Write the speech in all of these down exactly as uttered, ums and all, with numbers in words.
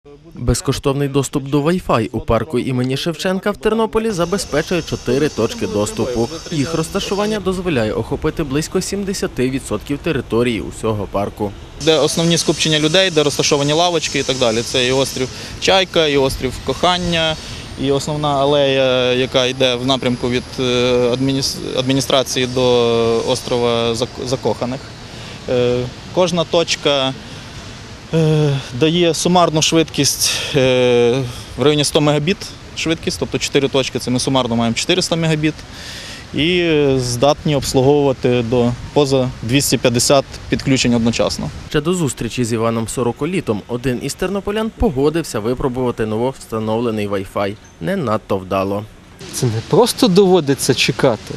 Безкоштовний доступ до Wi-Fi у парку імені Шевченка в Тернополі забезпечує чотири точки доступу. Їх розташування дозволяє охопити близько сімдесят відсотків території усього парку. Де основні скупчення людей, де розташовані лавочки і так далі. Це і острів Чайка, і острів Кохання, і основна алея, яка йде в напрямку від адміністрації до острова Закоханих. Кожна точка дає сумарну швидкість в районі сто мегабіт швидкість, тобто чотири точки, це ми сумарно маємо чотириста мегабіт, і здатні обслуговувати до поза двісті п'ятдесят підключень одночасно. Ще до зустрічі з Іваном Сороколітом один із тернополян погодився випробувати нововстановлений Wi-Fi. Не надто вдало. Це не просто доводиться чекати.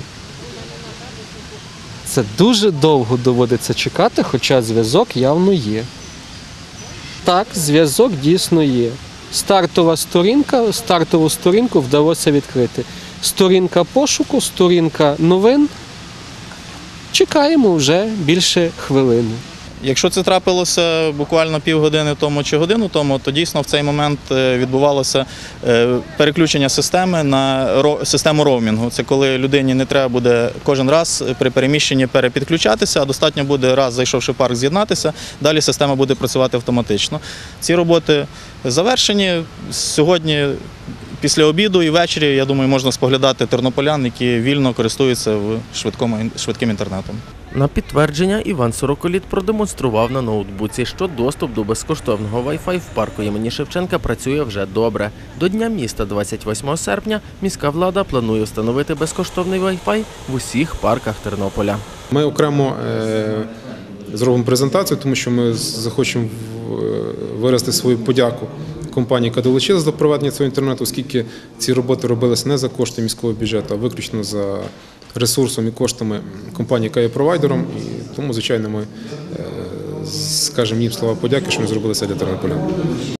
Це дуже довго доводиться чекати, хоча зв'язок явно є. Так, зв'язок дійсно є. Стартова сторінка, стартову сторінку вдалося відкрити. Сторінка пошуку, сторінка новин. Чекаємо вже більше хвилини. Якщо це трапилося буквально півгодини тому чи годину тому, то дійсно в цей момент відбувалося переключення системи на систему роумінгу. Це коли людині не треба буде кожен раз при переміщенні перепідключатися, а достатньо буде раз, зайшовши в парк, з'єднатися, далі система буде працювати автоматично. Ці роботи завершені. Сьогодні після обіду і ввечері, я думаю, можна споглядати тернополян, які вільно користуються швидким інтернетом. На підтвердження Іван Сороколіт продемонстрував на ноутбуці, що доступ до безкоштовного Wi-Fi в парку імені Шевченка працює вже добре. До Дня міста двадцять восьмого серпня міська влада планує встановити безкоштовний Wi-Fi в усіх парках Тернополя. Ми окремо зробимо презентацію, тому що ми захочемо виразити свою подяку компанії, яка долучилась до проведення цього інтернету, оскільки ці роботи робилися не за кошти міського бюджету, а виключно за ресурсом і коштами компанії, яка є провайдером. І тому, звичайно, ми скажемо їм слова подяки, що вони зробили це для тернополян.